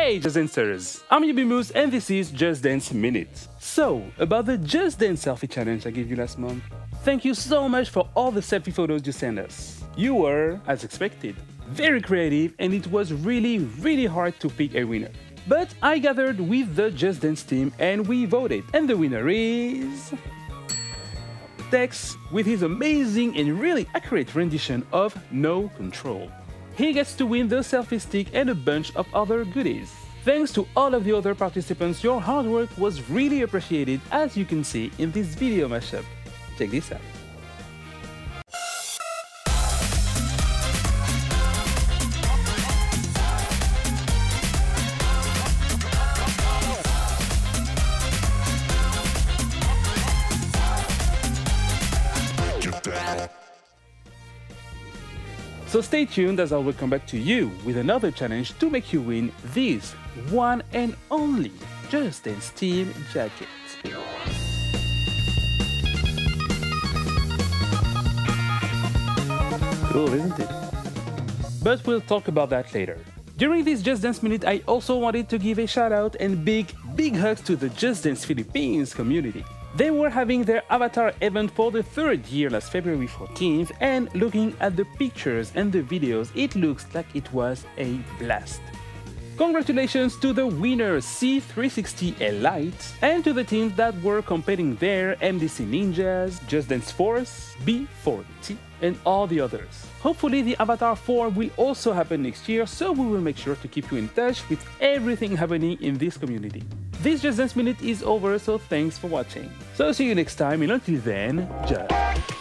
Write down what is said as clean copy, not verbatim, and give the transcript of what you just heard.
Hey Just Dancers, I'm Yubimus and this is Just Dance Minute. So, about the Just Dance selfie challenge I gave you last month. Thank you so much for all the selfie photos you sent us. You were, as expected, very creative and it was really hard to pick a winner. But I gathered with the Just Dance team and we voted, and the winner is... Tex, with his amazing and really accurate rendition of No Control. He gets to win the selfie stick and a bunch of other goodies. Thanks to all of the other participants, your hard work was really appreciated, as you can see in this video mashup. Check this out. So stay tuned as I will come back to you with another challenge to make you win this one and only Just Dance Team jacket. Cool, isn't it? But we'll talk about that later. During this Just Dance Minute, I also wanted to give a shout out and big hugs to the Just Dance Philippines community. They were having their Avatar event for the third year last February 14th, and looking at the pictures and the videos, it looks like it was a blast. Congratulations to the winner C360 Elite and to the teams that were competing there, MDC Ninjas, Just Dance Force, B4T and all the others. Hopefully the Avatar 4 will also happen next year, so we will make sure to keep you in touch with everything happening in this community. This Just Dance Minute is over, so thanks for watching. So see you next time, and until then, just